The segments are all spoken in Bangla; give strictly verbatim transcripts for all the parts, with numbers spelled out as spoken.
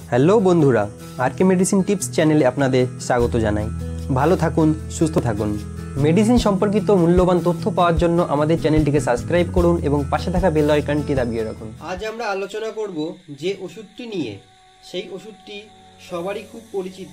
হ্যালো বন্ধুরা, আরকে মেডিসিন টিপস চ্যানেলে আপনাদের স্বাগত জানাই। ভালো থাকুন, সুস্থ থাকুন। মেডিসিন সম্পর্কিত মূল্যবান তথ্য পাওয়ার জন্য আমাদের চ্যানেলটিকে সাবস্ক্রাইব করুন এবং পাশে থাকা বেল আইকনটি দাবিয়ে রাখুন। আজ আমরা আলোচনা করব যে ওষুধটি নিয়ে, সেই ওষুধটি সবারই খুব পরিচিত,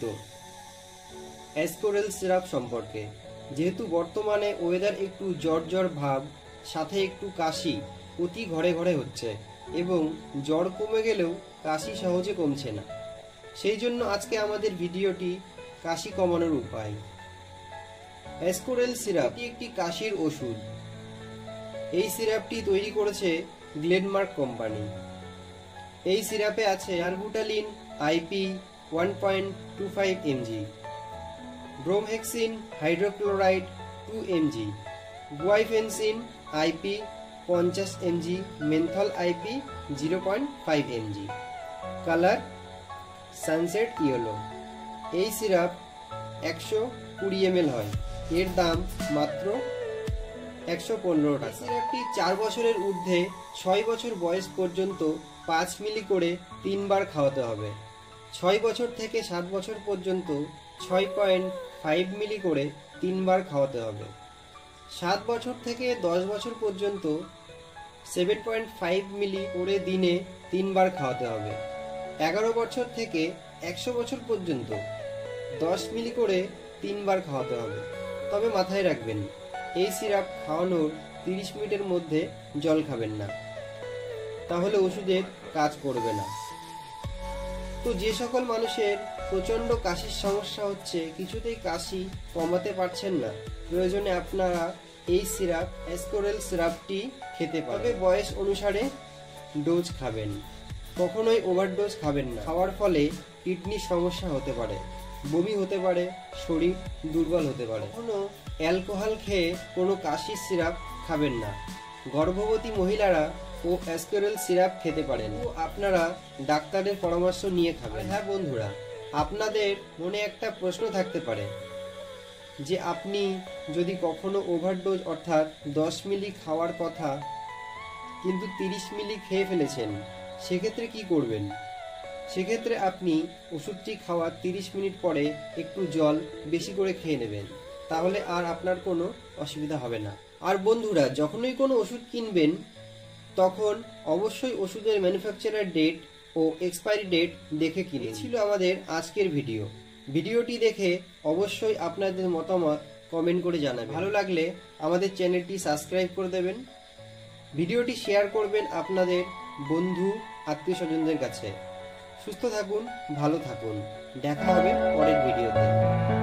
অ্যাসকোরেল সিরাপ সম্পর্কে। যেহেতু বর্তমানে ওয়েদার একটু জ্বর জ্বর ভাব, সাথে একটু কাশি প্রতি ঘরে ঘরে হচ্ছে এবং জ্বর কমে গেলেও কাশি সহজে কমছে না। সেই জন্য আজকে আমাদের ভিডিওটি কাশি কমানোর উপায়। অ্যাসকোরেল সিরাপ একটি কাশির ওষুধ। এই সিরাপটি তৈরি করেছে গ্লেনমার্ক কোম্পানি। এই সিরাপে আছে আরবুটালিন IP one point two five mg, bromhexine hydrochloride two mg, guaifenesin IP পঞ্চাশ mg, menthol IP zero point five mg. Colour sunset yellow. এই সিরাপ একশো কুড়ি এমএল হয়। এর দাম মাত্র একশো পনেরো টাকা। সিরাপটি চার বছরের ঊর্ধ্বে ছয় বছর বয়স পর্যন্ত পাঁচ মিলি করে তিনবার খাওয়াতে হবে। ছয় বছর থেকে সাত বছর পর্যন্ত ছয় পয়েন্ট ফাইভ মিলি করে তিনবার খাওয়াতে হবে। সাত বছর থেকে দশ বছর পর্যন্ত সেভেন পয়েন্ট ফাইভ মিলি করে দিনে তিনবার খাওয়াতে হবে। এগারো বছর থেকে একশো বছর পর্যন্ত দশ মিলি করে তিনবার খাওয়াতে হবে। তবে মাথায় রাখবেন, এই সিরাপ খাওয়ানোর তিরিশ মিনিটের মধ্যে জল খাবেন না, তাহলে ওষুধের কাজ করবে না। তো যে সকল মানুষের প্রচণ্ড কাশির সমস্যা হচ্ছে, কিছুতেই কাশি কমাতে পারছেন না, প্রয়োজনে আপনারা এই সিরাপ অ্যাসকোরেল সিরাপটি খেতে পারেন। তবে বয়স অনুসারে ডোজ খাবেন, কখনোই ওভারডোজ খাবেন না। খাওয়ার ফলে কিডনির সমস্যা হতে পারে, বমি হতে পারে, শরীর দুর্বল হতে পারে। কোনো অ্যালকোহল খেয়ে কোনো কাশির সিরাপ খাবেন না। গর্ভবতী মহিলারা ও অ্যাসকোরেল সিরাপ খেতে পারেন, ও আপনারা ডাক্তারের পরামর্শ নিয়ে খাবেন। হ্যাঁ বন্ধুরা, আপনাদের মনে একটা প্রশ্ন থাকতে পারে যে আপনি যদি কখনো ওভারডোজ অর্থাৎ দশ মিলি খাওয়ার কথা কিন্তু তিরিশ মিলি খেয়ে ফেলেছেন, সেক্ষেত্রে কি করবেন? সেক্ষেত্রে আপনি ওষুধটি খাওয়ার তিরিশ মিনিট পরে একটু জল বেশি করে খেয়ে নেবেন, তাহলে আর আপনার কোনো অসুবিধা হবে না। আর বন্ধুরা, যখনই কোনো ওষুধ কিনবেন তখন অবশ্যই ওষুধের ম্যানুফ্যাকচারার ডেট ও এক্সপায়ারি ডেট দেখে কিনে। ছিল আমাদের আজকের ভিডিও। ভিডিওটি দেখে অবশ্যই আপনাদের মতামত কমেন্ট করে জানাবেন। ভালো লাগলে আমাদের চ্যানেলটি সাবস্ক্রাইব করে দেবেন, ভিডিওটি শেয়ার করবেন আপনাদের বন্ধু আত্মীয় স্বজনদের কাছে। সুস্থ থাকুন, ভালো থাকুন, দেখা হবে পরের ভিডিওতে।